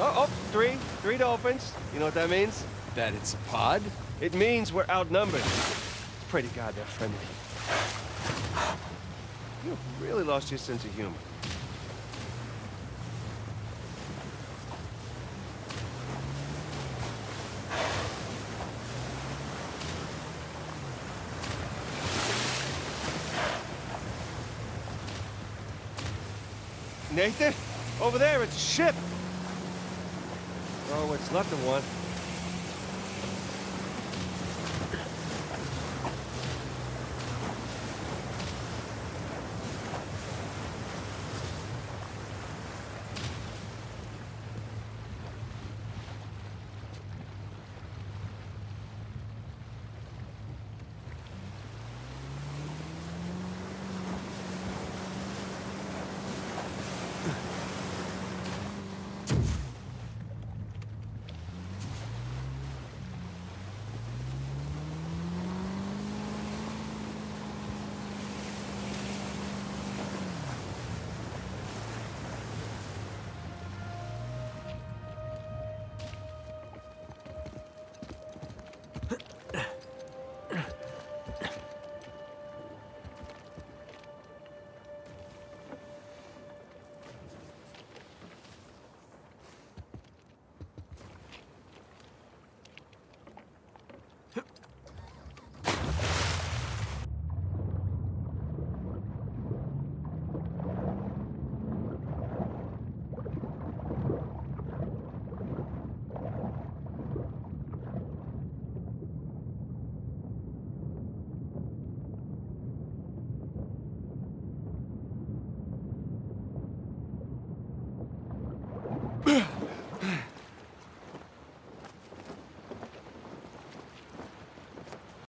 Oh, three. Three dolphins. You know what that means? That it's a pod? It means we're outnumbered. Pray to God they're friendly. You've really lost your sense of humor. Nathan? Over there, it's a ship! Oh, it's not the one.